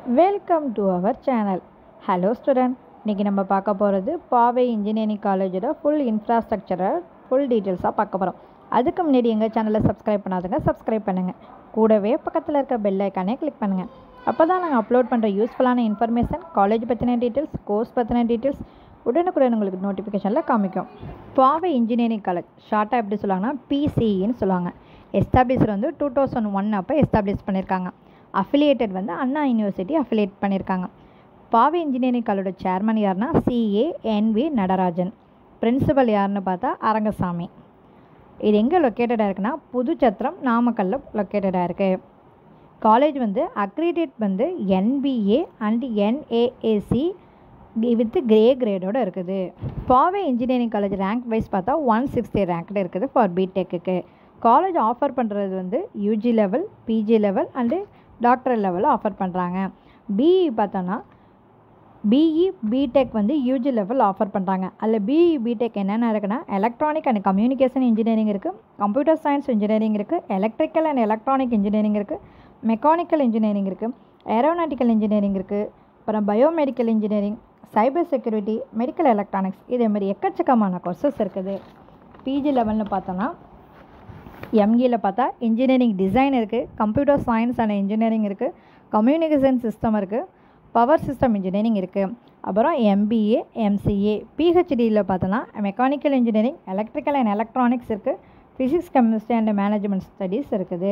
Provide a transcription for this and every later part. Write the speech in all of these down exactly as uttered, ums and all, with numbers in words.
Welcome to our channel. Hello student, இன்றைக்கி நம்ம பார்க்க போகிறது பாவை இன்ஜினியரிங் காலேஜோட ஃபுல் இன்ஃப்ராஸ்ட்ரக்சரை ஃபுல் டீட்டெயில்ஸாக பார்க்க போகிறோம். அதுக்கு முன்னாடி எங்கள் சேனலை சப்ஸ்கிரைப் பண்ணாதுங்க, சப்ஸ்கிரைப் பண்ணுங்கள். கூடவே பக்கத்தில் இருக்க பெல் ஐக்கானே கிளிக் பண்ணுங்கள். அப்போ தான் நாங்கள் அப்லோட் பண்ணுற யூஸ்ஃபுல்லான இன்ஃபர்மேஷன், காலேஜ் பற்றின டீட்டெயில்ஸ், கோர்ஸ் பற்றின டீட்டெயில்ஸ் உடனுக்குடன் உங்களுக்கு நோட்டிஃபிகேஷனில் காமிக்கும். பாவை இன்ஜினியரிங் காலேஜ் ஷார்ட்டாக எப்படி சொல்லுவாங்கன்னா பிசிஇன்னு சொல்லுவாங்க. எஸ்டாப்ளிஷர் வந்து டூ தௌசண்ட் ஒன் அப்போ எஸ்டாப்ளிஷ் பண்ணியிருக்காங்க. அஃபிலியேட்டட் வந்து அண்ணா யூனிவர்சிட்டி அஃபிலியேட் பண்ணியிருக்காங்க. பாவை இன்ஜினியரிங் காலேஜோட சேர்மன் யாருன்னா சிஏ என்வி நடராஜன். பிரின்சிபல் யாருன்னு பார்த்தா அரங்கசாமி. இது எங்கே லொக்கேட்டடாக இருக்குன்னா புதுச்சத்திரம், நாமக்கல்லில் லொக்கேட்டடாக இருக்குது. காலேஜ் வந்து அக்ரிடேட் வந்து என்பிஏ அண்ட் என்ஏஏசி வித் கிரே கிரேடோடு இருக்குது. Pavai engineering college rank wise பார்த்தா ஒன் சிக்ஸ்டி ரேங்க்டு இருக்குது ஃபார் பிடெக்கு. காலேஜ் ஆஃபர் பண்ணுறது வந்து UG level, PG level and doctoral லெவலில் ஆஃபர் பண்ணுறாங்க. பிஇ பார்த்தோன்னா பிஇ பிடெக் வந்து யூஜி லெவல் ஆஃபர் பண்ணுறாங்க. அதில் பிஇ பிடெக் என்னென்ன இருக்குன்னா எலக்ட்ரானிக் அண்ட் கம்யூனிகேஷன் இன்ஜினியரிங் இருக்குது, கம்ப்யூட்டர் சயின்ஸ் இன்ஜினியரிங் இருக்குது, எலக்ட்ரிக்கல் அண்ட் எலக்ட்ரானிக் இன்ஜினியரிங் இருக்குது, மெக்கானிக்கல் இன்ஜினியரிங் இருக்குது, ஏரோநாட்டிக்கல் இன்ஜினியரிங் இருக்குது, அப்புறம் biomedical engineering, cyber security, medical electronics, இதேமாதிரி எக்கச்சக்கமான கோர்சஸ் இருக்குது. பிஜி லெவலில் பார்த்தோன்னா எம்இயில் பார்த்தா இன்ஜினியரிங் டிசைன் இருக்குது, கம்ப்யூட்டர் சயின்ஸ் அண்ட் இன்ஜினியரிங் இருக்குது, கம்யூனிகேஷன் சிஸ்டம் இருக்குது, பவர் சிஸ்டம் இன்ஜினியரிங் இருக்குது, அப்புறம் எம்பிஏ எம்சிஏ. பிஹெச்டியில் பார்த்தோன்னா mechanical engineering, electrical and electronics இருக்குது, physics chemistry and management studies இருக்குது.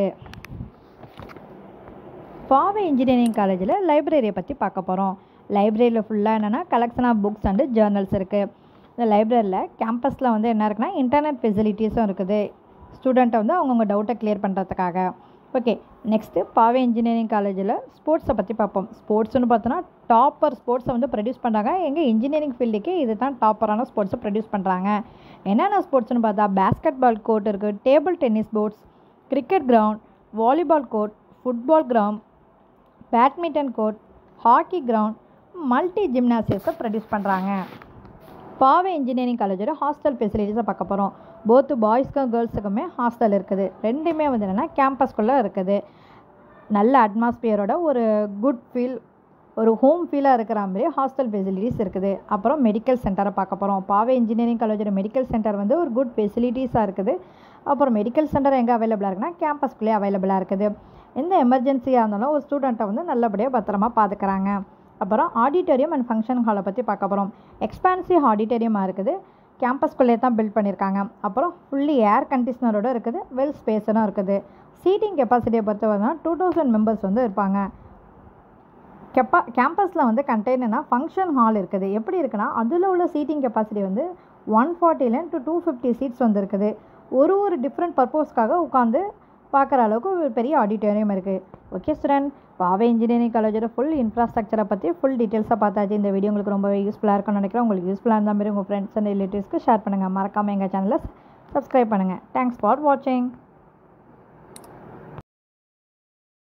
பாவை இன்ஜினியரிங் காலேஜில் லைப்ரரியை பற்றி பார்க்க போகிறோம். லைப்ரரியில் ஃபுல்லாக என்னென்னா collection of books and journals இருக்குது. இந்த லைப்ரரியில் கேம்பஸில் வந்து என்ன இருக்குன்னா இன்டர்நெட் ஃபெசிலிட்டிஸும் இருக்குது, ஸ்டூடெண்ட்டை வந்து அவங்கவுங்க டவுட்டை கிளியர் பண்ணுறதுக்காக. ஓகே, நெக்ஸ்ட்டு பாவை இன்ஜினியரிங் காலேஜில் ஸ்போர்ட்ஸை பற்றி பார்ப்போம். ஸ்போர்ட்ஸ்னு பார்த்தோன்னா டாப்பர் ஸ்போர்ட்ஸை வந்து ப்ரொடியூஸ் பண்ணுறாங்க. எங்கள் இன்ஜினியரிங் ஃபீல்டுக்கே இது தான் டாப்பரான ஸ்போர்ட்ஸை ப்ரொடியூஸ் பண்ணுறாங்க. என்னென்ன ஸ்போர்ட்ஸ்னு பார்த்தா பேஸ்கெட் பால் கோர்ட் இருக்குது, table tennis boards, cricket ground, volleyball court, football ground, badminton court, hockey ground, multi ஜிம்னாசியஸை ப்ரொடியூஸ் பண்ணுறாங்க. பாவை இன்ஜினியரிங் காலேஜோட ஹாஸ்டல் ஃபெசிலிட்டிஸை பார்க்க போகிறோம். போத்து பாய்ஸ்க்கும் கேர்ள்ஸுக்குமே ஹாஸ்டல் இருக்குது. ரெண்டுமே வந்து என்னென்னா கேம்பஸ்குள்ளே இருக்குது. நல்ல அட்மாஸ்பியரோட ஒரு குட் ஃபீல், ஒரு ஹோம் ஃபீலாக இருக்கிற மாதிரி ஹாஸ்டல் ஃபெசிலிட்டிஸ் இருக்குது. அப்புறம் மெடிக்கல் சென்டரை பார்க்க போகிறோம். பாவை இன்ஜினியரிங் காலேஜோட மெடிக்கல் சென்டர் வந்து ஒரு குட் ஃபெசிலிட்டிஸாக இருக்குது. அப்புறம் மெடிக்கல் சென்டர் எங்கே அவைலபிளாக இருக்குன்னா கேம்பஸ்குள்ளே அவைலபிளாக இருக்குது. எந்த எமர்ஜென்சியாக இருந்தாலும் ஒரு ஸ்டூடெண்ட்டை வந்து நல்லபடியாக பத்திரமா பார்த்துக்கிறாங்க. அப்புறம் ஆடிட்டோரியம் அண்ட் ஃபங்க்ஷன் ஹாலை பற்றி பார்க்க போகிறோம். எக்ஸ்பான்சிவ் ஆடிட்டோரியமாக இருக்குது, கேம்பஸ்குள்ளே தான் பில்ட் பண்ணியிருக்காங்க. அப்புறம் ஃபுல்லி ஏர் கண்டிஷனரோடு இருக்குது, வெல் ஸ்பேஸனும் இருக்குது. சீட்டிங் கெப்பாசிட்டியை பொறுத்தவரைனா டூ தௌசண்ட் மெம்பர்ஸ் வந்து இருப்பாங்க. கெப்பா கேம்பஸில் வந்து கண்டெய்னர்னா ஃபங்க்ஷன் ஹால் இருக்குது. எப்படி இருக்குன்னா அதில் உள்ள சீட்டிங் கெப்பாசிட்டி வந்து ஒன் ஃபார்ட்டிலேருந்து டு டூ ஃபிஃப்டி சீட்ஸ் வந்து இருக்குது. ஒரு ஒரு டிஃப்ரெண்ட் பர்பஸ்க்காக உட்காந்து பார்க்குற அளவுக்கு ஒரு பெரிய ஆடிட்டோரியம் இருக்குது. ஓகே ஸ்டூடெண்ட், பாவை இன்ஜினியரிங் காலேஜோட ஃபுல் இன்ஃப்ராஸ்ட்ரக்சரை பற்றி ஃபுல் டீட்டெயில்ஸாக பார்த்தாச்சு. இந்த வீடியோ உங்களுக்கு ரொம்பவே யூஸ்ஃபுல்லாக இருக்கும்னு நினைக்கிறேன். உங்களுக்கு யூஸ்ஃபுல்லாக இருந்தால் மாதிரி உங்கள் ஃப்ரெண்ட்ஸ் அண்ட் ரிலேட்டிவ்ஸ்க்கு ஷேர் பண்ணுங்கள். மறக்காமல் எங்கள் சேனலை சப்ஸ்கிரைப் பண்ணுங்கள். தேங்க்ஸ் ஃபார் வாட்சிங்.